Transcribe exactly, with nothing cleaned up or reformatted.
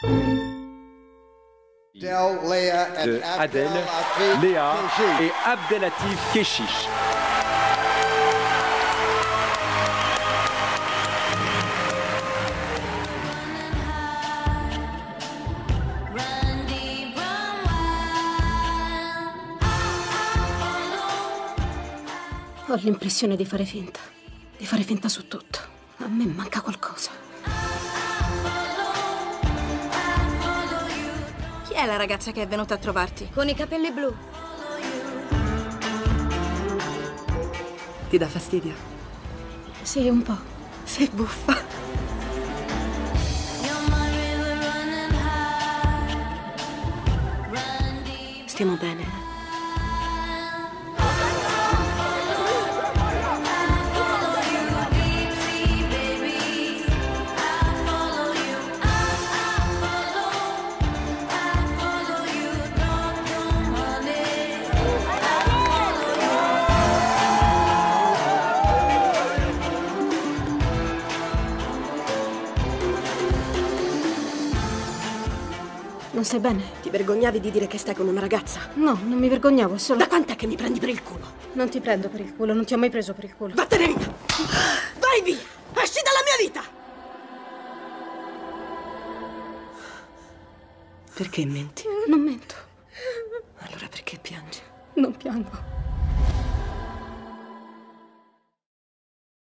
De Adèle, Léa et Abdelatif Kechiche. Ho l'impressione di fare finta, di fare finta su tutto. A me manca qualcosa. Chi è la ragazza che è venuta a trovarti? Con i capelli blu. Ti dà fastidio? Sì, un po'. Sei buffa. Stiamo bene. Non stai bene? Ti vergognavi di dire che stai con una ragazza? No, non mi vergognavo, è solo... Da quant'è che mi prendi per il culo? Non ti prendo per il culo, non ti ho mai preso per il culo. Vattene via! Vai via! Esci dalla mia vita! Perché menti? Non mento. Allora perché piangi? Non piango.